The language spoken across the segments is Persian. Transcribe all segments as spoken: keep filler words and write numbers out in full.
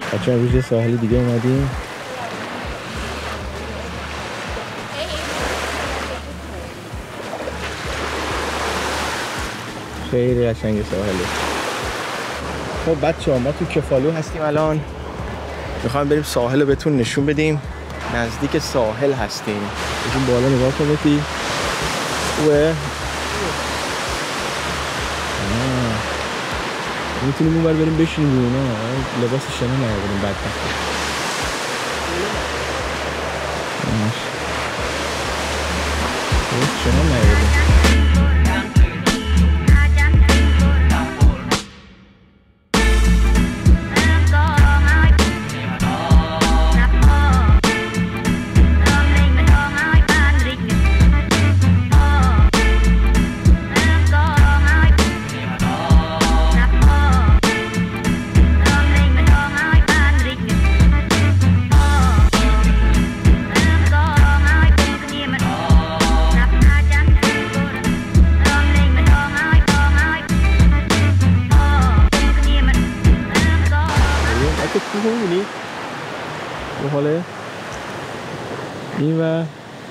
بچه امروز یه ساحل دیگه اومدیم. خیلی قشنگ ساحله. خب بچه ها ما تو کفالو هستیم الان. میخوایم بریم ساحل رو بهتون نشون بدیم. نزدیک ساحل هستیم. بگیم بالا نگاه کنید. خوبه؟ میتونیم اون بر بریم بشینیم اینا. لباس شنا نیاوردیم بدبخت. شنا نیاوردیم. می‌بینید به حاله این و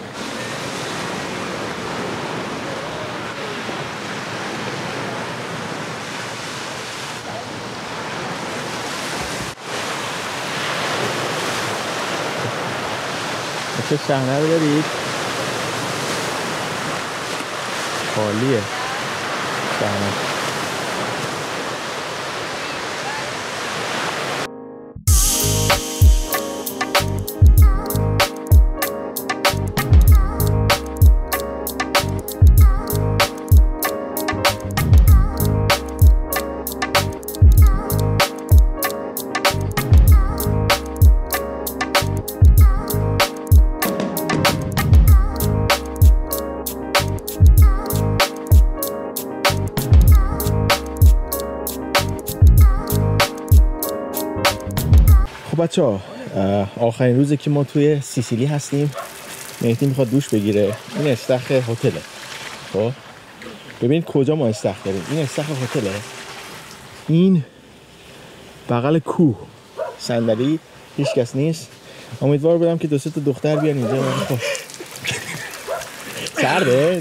چه صحنه رو دارید؟ خالیه صحنه. بچه ها آخرین روزه که ما توی سیسیلی هستیم. مهدی میخواد دوش بگیره. این استخر هتله. خب ببینید کجا ما استخر داریم. این استخر هتله. این بغل کوه صندلی هیچ کس نیست. امیدوار بودم که دو سه تا دختر بیان اینجا. خب سرده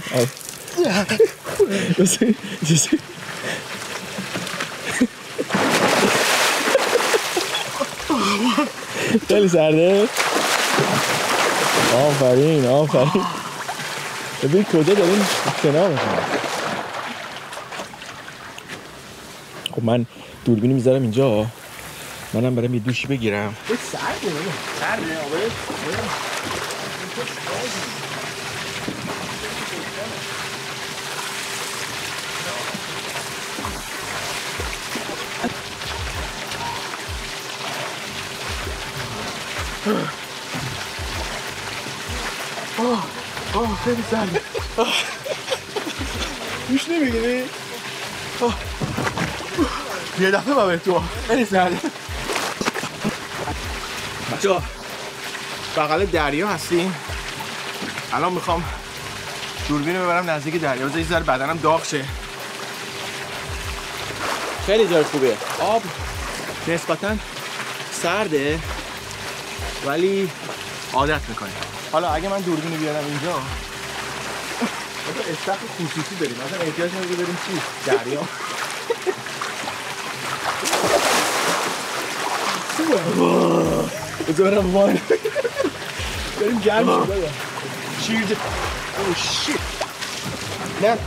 خیلی سرده. آفرین آفرین. ببین کجا داریم شنا میکنم. خب من دوربینی میذارم اینجا. منم برم یه دوشی بگیرم. سرده سرده آبه. آه آه خیلی سرده. دوش نمیگیری؟ یه دفعه با به تو خیلی سرده. بچه ها بغل دریا هستیم. الان میخوام دوربین رو ببرم نزدیک دریا. بذار یه ذره بدنم داغ شه. خیلی جای خوبه. آب نسبتاً سرده ولی عادت میکنه. حالا اگه من دوربین رو بیارم اینجا استخر خصوصی داریم. مثلا احتیاج نداره بریم چی؟ دریا. بذار برم وان بریم گرم شد. بابا شیرجه. اوه شیت نه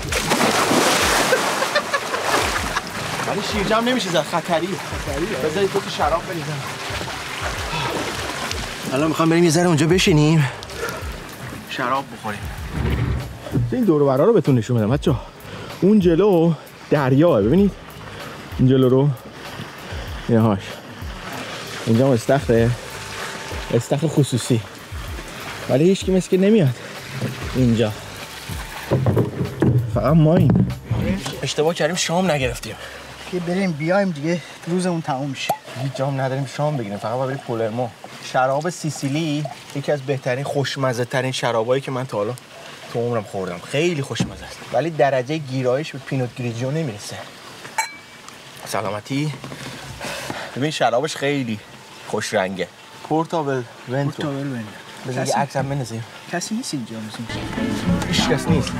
ولی شیرجه هم نمیشه زد. خطریه خطریه. بذارید دو تا شراب بریزم. الان میخوام بریم یه ذره اونجا بشینیم شراب بخوریم. این دور و برا رو بهتون نشون بدم بچه‌ها. اون جلو دریاه. ببینید این جلو رو اینهاش. اینجا هم استخره. استخر خصوصی ولی هیچ کی مثل که نمیاد اینجا. فقط ما این اشتباه کردیم شام نگرفتیم. که بریم بیایم دیگه روزمون تموم میشه. هیچ جام نداریم شام بگیریم. فقط باید بریم پولرمو. شراب سیسیلی یکی از بهترین خوشمزه ترین شرابایی که من تا حالا تو عمرم خوردم. خیلی خوشمزه است ولی درجه گیرایش به پینوت گریجیو نمیرسه. سلامتی. ببین شرابش خیلی خوش رنگه. پورتابل ونتو. پورتابل ونتو. بذار یه عکس هم بندازیم. کسی نیست اینجا مثلا. هیچ کس نیست.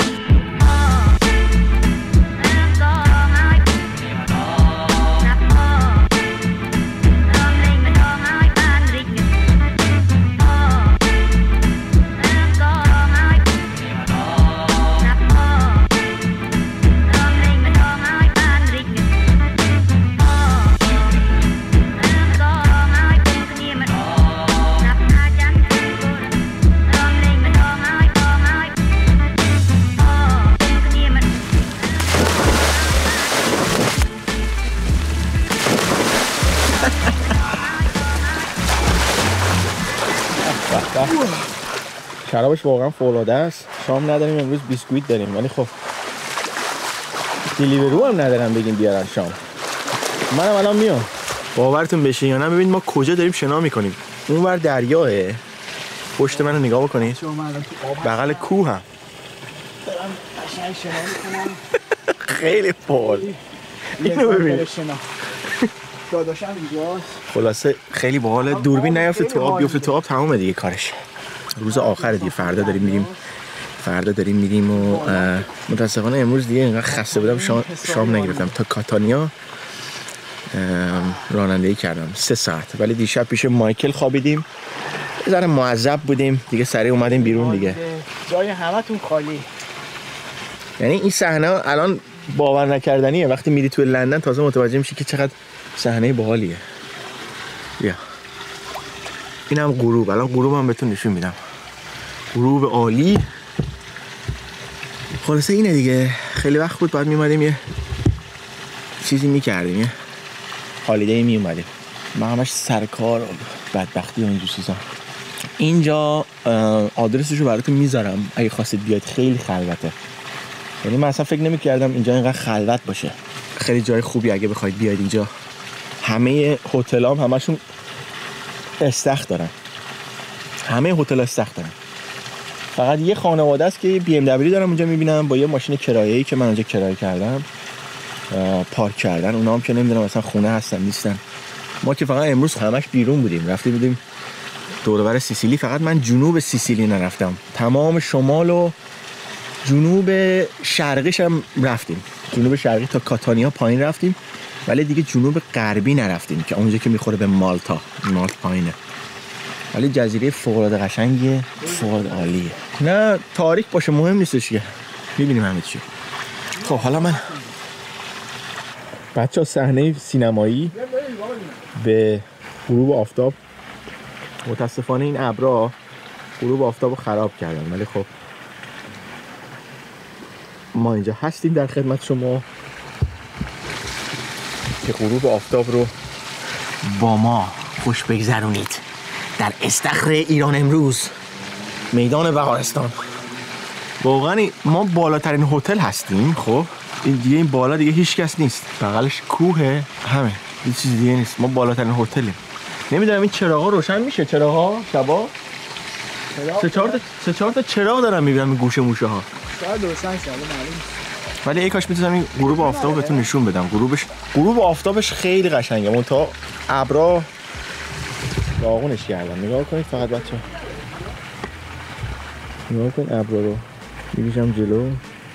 شرابش واقعا فوق‌العاده است. شام نداریم امروز، بیسکویت داریم، ولی خب دیلیورو هم ندارم بگیم بیارن شام. منم الان میام. باورتون بشه یا نه ببین ما کجا داریم شنا میکنیم. اونور دریاه. پشت منو نگاه بکنید. بغل کوه هم. خیلی باحال. اینو ببین. داداشم اینجاست. خلاصه خیلی باحاله. دوربین نیافته تو آب، بیفته تو آب تمومه دیگه کارش. روز آخر دیگه، فردا داریم میریم فردا داریم میریم و متاسفانه امروز دیگه اینقدر خسته بودم شام, شام نگرفتم. تا کاتانیا رانندگی کردم سه ساعت، ولی دیشب پیش مایکل خوابیدیم، یه ذره معذب بودیم دیگه، سریع اومدیم بیرون دیگه. جای همتون خالی. یعنی این صحنه الان باور نکردنیه، وقتی میری تو لندن تازه متوجه میشی که چقدر صحنه باحالیه. بیا اینم غروب. الان غروب هم بهتون نشون میدم. غروب عالی. خلاصه اینه دیگه. خیلی وقت بود باید میومدیم یه چیزی میکردیم، یه هالیدی میومدیم. من همش سرکار و بدبختی و اینجور چیزا. اینجا آدرسشو براتون میذارم اگه خواستید بیاید. خیلی خلوته. یعنی من اصلا فکر نمیکردم اینجا اینقدر خلوت باشه. خیلی جای خوبی اگه بخواید بیاید اینجا. همه هتل‌ها هم همشون استخر دارن. همه هتل استخر دارن. فقط یه خانواده است که بی ام دبلیو دارم اونجا میبینم با یه ماشین کرایه‌ای که من اونجا کرایه کردم پارک کردن. اونا هم که نمیدونم مثلا خونه هستن نیستن. ما که فقط امروز همش بیرون بودیم، رفتیم بودیم دور و بر سیسیلی. فقط من جنوب سیسیلی نرفتم، تمام شمال و جنوب شرقیش هم رفتیم. جنوب شرقی تا کاتانیا پایین رفتیم، ولی دیگه جنوب غربی نرفتیم که اونجا که میخوره به مالتا. مالت پایینه، ولی جزیره فوق‌العاده قشنگیه، فوق‌العاده عالیه. نه تاریک باشه مهم نیستش که میبینیم همه چی. خب حالا من بچه‌ها صحنه سینمایی به غروب آفتاب. متاسفانه این ابرا غروب آفتابو خراب کردن، ولی خب ما اینجا هستیم در خدمت شما که غروب آفتاب رو با ما خوش بگذرونید در استخر ایران امروز، میدان بهارستان. واقعا ما بالاترین هتل هستیم. خب این دیگه این بالا دیگه هیچ کس نیست، بغلش کوه، همه هیچ چیز دیگه نیست. ما بالاترین هتلیم. نمیدونم این چراغا روشن میشه؟ چراغا شبا سه چهار تا سه چهار تا چراغ دارم میبینم این گوشه موشه ها. شاید روشن شه، معلوم. ولی ای کاش میتونم این غروب آفتاب بهتون نشون بدم. غروبش غروب آفتابش خیلی قشنگه. اون تا ابرا داغونش کردم. نگاه کنید فقط بچه، نگاه کن ابرا رو. میکشم جلو.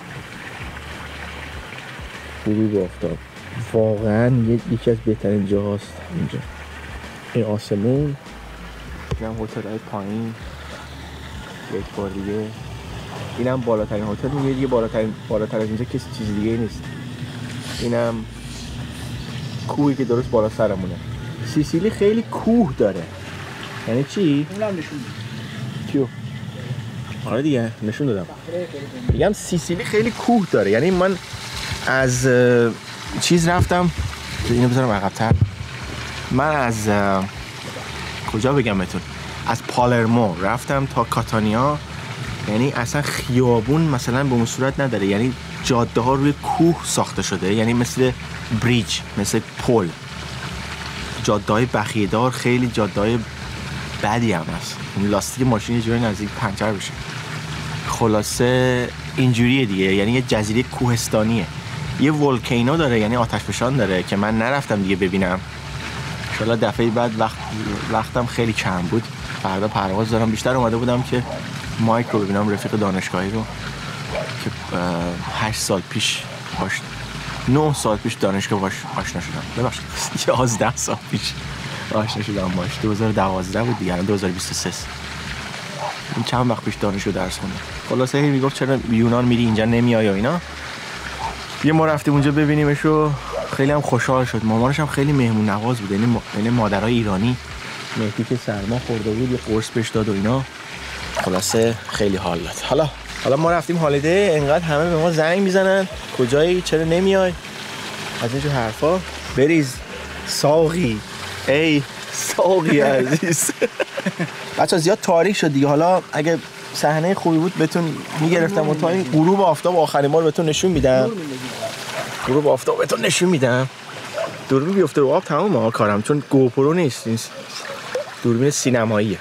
غروب آفتاب واقعا یکی از بهترین جاهاست اینجا. این آسمون، اینم هتل‌های پایین. یک بار دیگه اینم بالاترین هتل میگه دیگه. بالاترین بالاتر از اینجا کسی چیز دیگه نیست. اینم کوهی که درست بالا سرمونه. سیسیلی خیلی کوه داره. یعنی چی؟ اونم نشون کیو؟ آره دیگه نشون دادم. میگم سیسیلی خیلی کوه داره. یعنی من از چیز رفتم، اینو بذارم عقب‌تر. من از کجا بگم بهتون؟ از پالرمو رفتم تا کاتانیا. یعنی اصلا خیابون مثلا به اون صورت نداره. یعنی جاده ها روی کوه ساخته شده. یعنی مثل بریج، مثل پل. جاده های بخیه‌دار، خیلی جاده های بدی هم هست. لاستیک ماشین یه جوری نزدیک پنچر بشه. خلاصه اینجوریه دیگه. یعنی یه جزیره کوهستانیه. یه ولکانو داره، یعنی آتش فشان داره که من نرفتم دیگه ببینم. انشالله دفعه بعد وقت وقتم خیلی کم بود، فردا پرواز دارم. بیشتر اومده بودم که مایک رو ببینم، رفیق دانشگاهی رو که هشت سال پیش باش نه سال پیش دانشگاه باش آشنا شدم. ببخشید یازده سال پیش آشنا شدم باش. دو هزار و دوازده بود دیگه، الان دو هزار و بیست و سه. این چند وقت پیش دانشگاه درس خوندم. خلاصه هی میگفت چرا یونان میری اینجا نمیای و اینا. یه ما رفتیم اونجا ببینیمش و خیلی هم خوشحال شد. مامانش هم خیلی مهمون نواز بود، یعنی یعنی مادرای ایرانی. مهدی که سرما خورده بود یه قرص بهش داد و اینا. خلاصه خیلی حال داد. حالا حالا ما رفتیم هالیدی، انقدر همه به ما زنگ میزنن کجایی، چرا نمیای، از اینجور حرفا. بریز ساقی، ای ساقی عزیز. بچه‌ها زیاد تاریک شد دیگه. حالا اگه صحنه خوبی بود بهتون میگرفتم و تا این غروب آفتاب آخرین بار بهتون نشون میدم. غروب آفتاب بهتون نشون میدم. دوربین بیفته رو آب تمام کارم، چون گوپرو نیست، این دوربین سینماییه.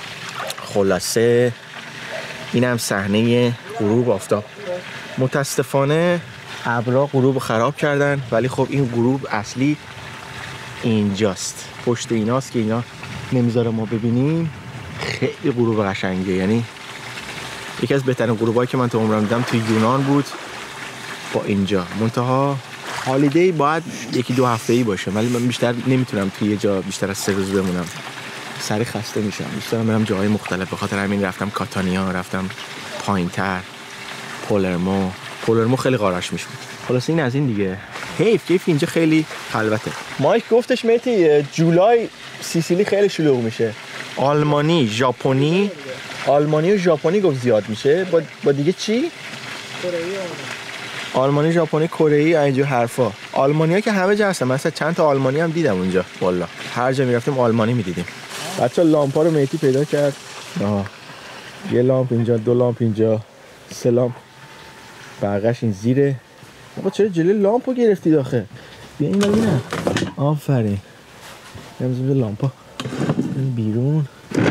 خلاصه اینم صحنه غروب آفتاب. متاسفانه ابرا غروب خراب کردن، ولی خب این غروب اصلی اینجاست، پشت ایناست که اینا نمیذاره ما ببینیم. خیلی غروب قشنگه، یعنی یکی از بهترین غروبایی که من تو عمرم دیدم توی یونان بود با اینجا. منتها هالیدی باید یکی دو هفته‌ای باشه، ولی من بیشتر نمیتونم توی یه جا بیشتر از سه روز بمونم، سری خسته میشم. دوست دارم برم جاهای مختلف، به خاطر همین رفتم کاتانیا، رفتم پایینتر، پولرمو. پولرمو خیلی قاراش میشه. خلاص این از این دیگه. حیف کیف اینجا خیلی خلوته. مایک گفتش میتی جولای سیسیلی خیلی شلوغ میشه. آلمانی، ژاپنی، آلمانی و ژاپنی گفت زیاد میشه. با, با دیگه چی؟ کره آلمانی، ژاپنی، کره ای، اینجور حرفا. آلمانی‌ها که همه جا هستن. مثلا چند تا آلمانی هم دیدم اونجا. والله هر جا میرفتیم آلمانی میدیدیم. بچا لامپا رو میتی پیدا کرد. آها. یه لامپ اینجا، دو لامپ اینجا، سه لامپ برقش این زیره. آقا چرا جلوی لامپو گرفتی داخل؟ بیا این ببینم. آفرین. امروز لامپا بیرون.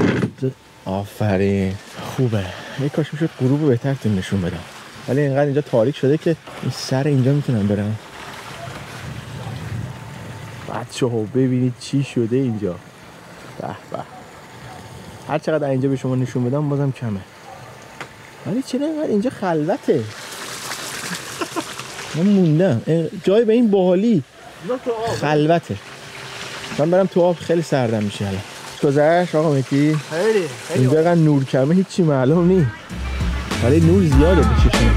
آفرین. خوبه. یه کاش میشد غروب بهتر تون نشون بدم. ولی اینقدر اینجا تاریک شده که این سر اینجا میتونم برم. بچه‌ها ببینید چی شده اینجا. به به. هر چقدر اینجا به شما نشون بدم بازم کمه. ولی چرا اینقدر اینجا خلوته؟ من موندم. جای به این باحالی خلوته. من برم تو آب، خیلی سردم میشه الان. گذشت آقا مکی؟ خیلی خیلی. اینجا اینقدر نور کمه هیچی معلوم نیست. ولی نور زیاده به چشم.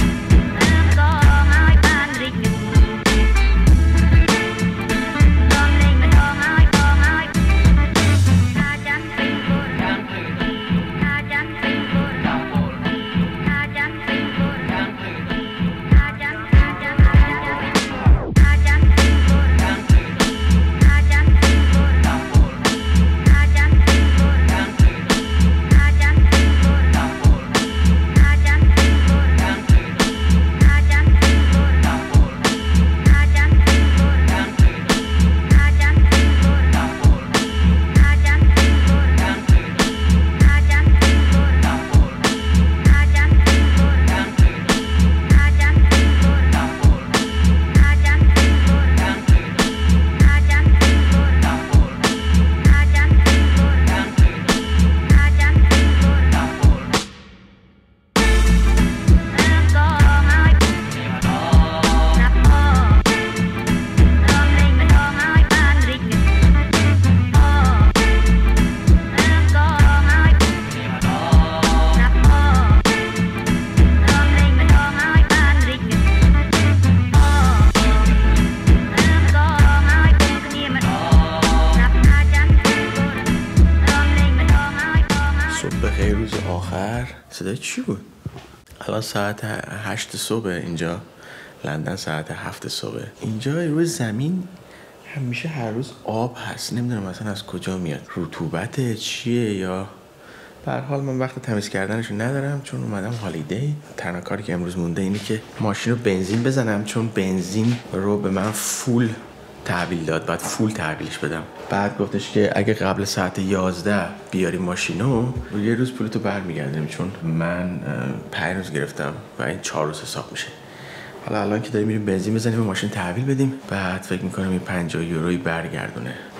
صدای چی بود؟ الان ساعت هشت صبح اینجا، لندن ساعت هفت صبح. اینجا روی زمین همیشه هر روز آب هست، نمیدونم مثلا از کجا میاد، رطوبت چیه یا به هر حال من وقت تمیز کردنشو ندارم چون اومدم هالیدی. تنها کاری که امروز مونده اینه که ماشین رو بنزین بزنم چون بنزین رو به من فول تحویل داد، بعد فول تحویلش بدم. بعد گفتش که اگه قبل ساعت یازده بیاری ماشینو یه روز پولتو برمیگردیم، چون من پنج روز گرفتم و این چهار روز حساب میشه. حالا الان که داریم میریم بنزین بزنیم و ماشین تحویل بدیم، بعد فکر میکنم این پنجاه یورویی برگردونه.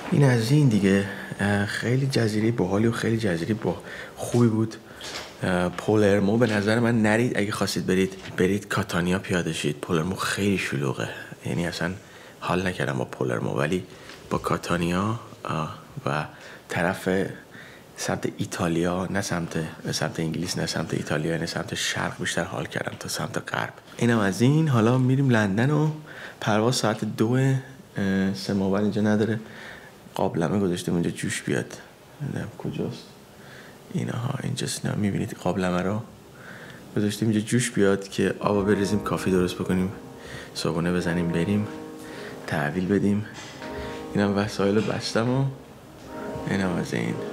این از این دیگه. خیلی جزیره باحالی و خیلی جزیره با خوبی بود. پولرمو به نظر من نرید، اگه خواستید برید برید کاتانیا پیاده شید. پولرمو خیلی شلوغه، یعنی اصلا حال نکردم با پولرمو، ولی با کاتانیا و طرف سمت ایتالیا، نه سمت سمت انگلیس، نه سمت ایتالیا، نه سمت شرق بیشتر حال کردم تا سمت غرب. اینم از این. حالا میریم لندن و پرواز ساعت دو. سه موبایل اینجا نداره، قابلمه گذاشتیم اونجا جوش بیاد. نمیدونم کجاست اینا ها، اینجاست. نه میبینید قابلمه رو گذاشتیم اینجا جوش بیاد که آب بریزیم، کافی درست بکنیم، صبحونه بزنیم، بریم تحویل بدیم. اینم وسایل بستم و اینم از این.